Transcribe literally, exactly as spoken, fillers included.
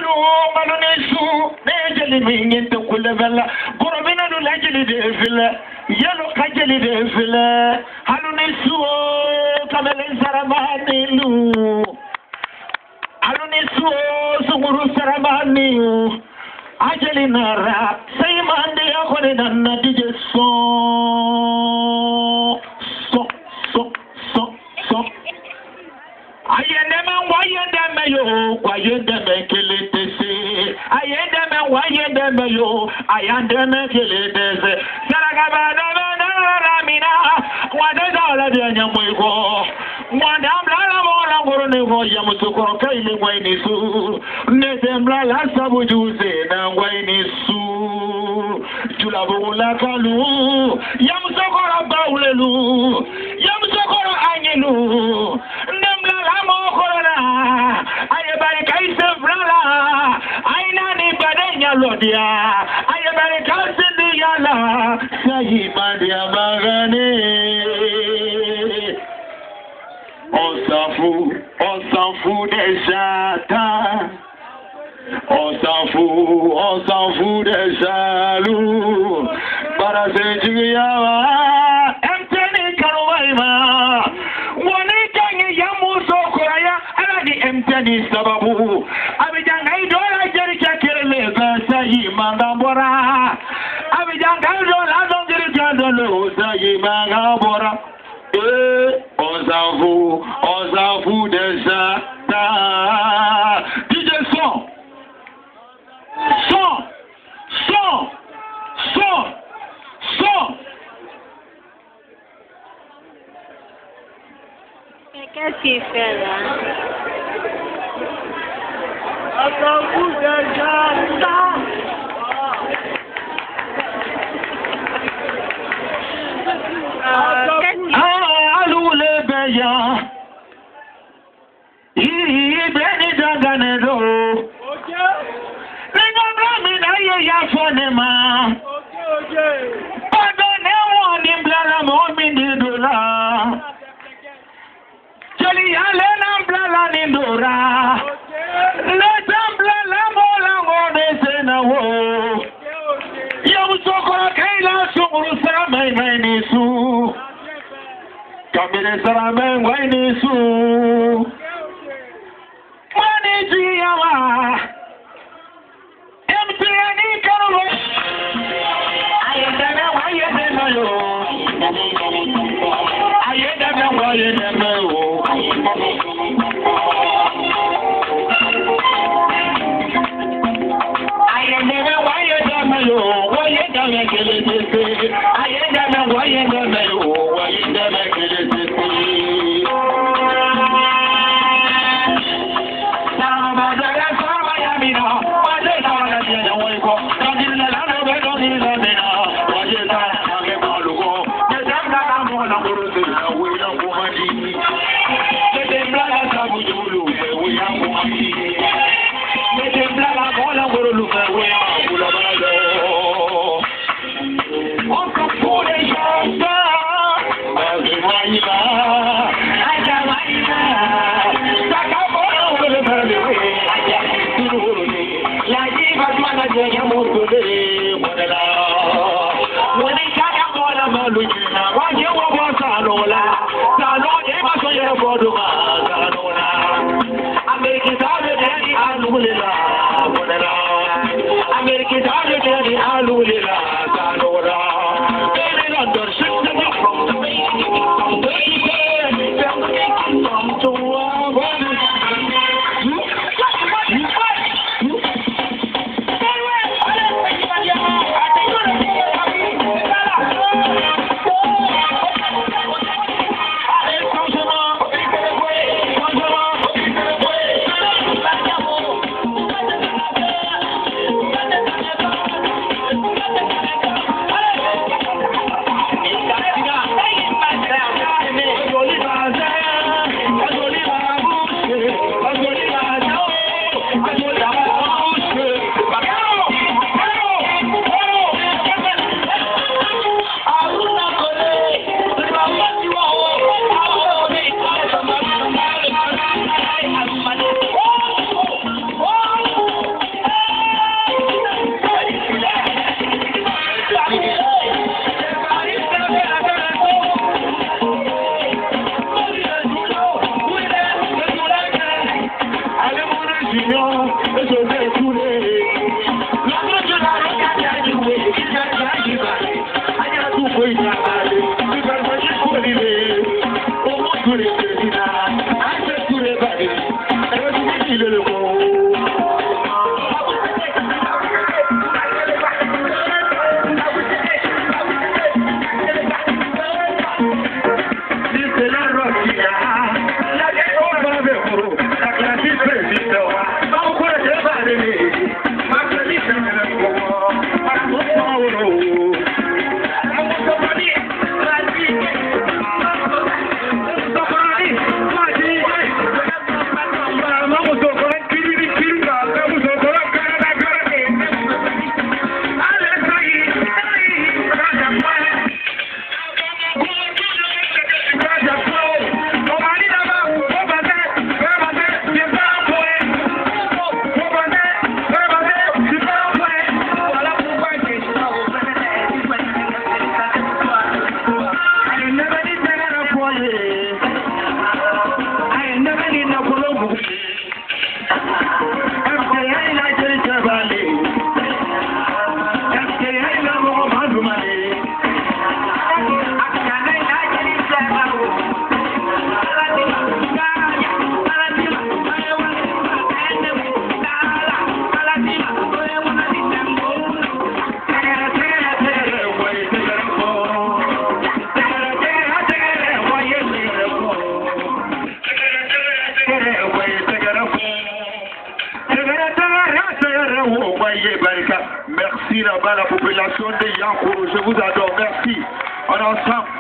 Malu, Malunesu, Nejali Mingin to Kulevella, Borobina do Lajali de Villa, Yellow Kajali de Villa, Halunesu, Kamelen Saramanilu, Halunesu, Sumuru Saramaniu, Ajalinara, Saymande Akonina, D J So, So, So, So, So. I am them why you them yo, why you them kill it say. I am them why you them yo, I am them kill it say. Saragaba Ramina, what is all of the Yamugo? One damn la more Goronevo Yamusuko Kaili Wainisu, Nezembla Sabu Juse, and Wainisu, Julabula Kalu, Yamusokora Baulelu, Yamusokora Angelu. Lodia, I am very constant the Yala, Sahi Madia Magane. Osafu, Osafu de Shata, Osafu, Osafu de Shalu, Barasejiyawa, Emteni Karuwaima, Wanitangi Yamuso Koraya, Aladi Emteni Sababu, Abidjan Idola Jerika Kirele. Mangabora, Abidjan Galdo, Lado Girigandolo, Sayi Mangabora, Eh, Ozavu, Ozavu de Zata, D J Son, Son, Son, Son, Son. Qu'est-ce qu'il fait là? Ozavu de Zata. Alule beya, ii beni danganedo. Ningo brami na ye ya fonema. Pardon wani blala mo mindidola. Jeli ale na blala nindora. Leta blala mo la ngone sena wo. Yamusoko kaila sumuru saramai mainisu. Kamile saramai mainisu. Mani jiyawa. Emtiani karuwa. Ayedeme wayedeme yo. Ayedeme wayedeme yo. Ayedeme wayedeme yo. Wayedeme kelesese. Ayedeme wayedeme yo. Wayedeme kelesese. Merci là-bas, la population de Yankoro. Je vous adore. Merci. On est ensemble.